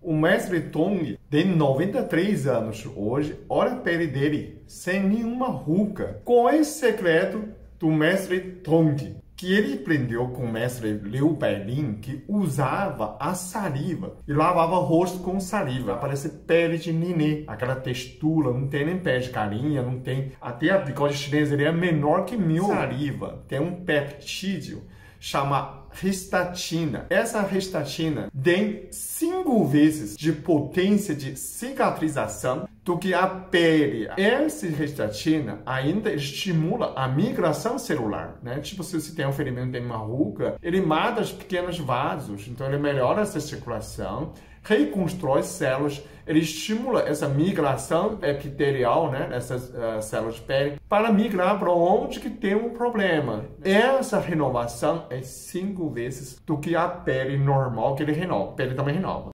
O mestre Tong tem 93 anos hoje. Olha a pele dele, sem nenhuma ruga. Qual é o segredo do mestre Tong? Que ele aprendeu com o mestre Liu Bailin, que usava a saliva e lavava o rosto com saliva. Parece pele de nenê, aquela textura, não tem nem pé de galinha, não tem. Até a bigode chinesa ele é menor que mil. Saliva tem um peptídeo chama histatina. Essa histatina tem 5 vezes de potência de cicatrização do que a pele. Essa histatina ainda estimula a migração celular, né? Tipo, se você tem um ferimento, tem uma ruga, ele mata os pequenos vasos, então ele melhora essa circulação, reconstrói células, ele estimula essa migração epitelial, né, nessas células de pele, para migrar para onde que tem um problema. Essa renovação é 5 vezes do que a pele normal que ele renova. A pele também renova.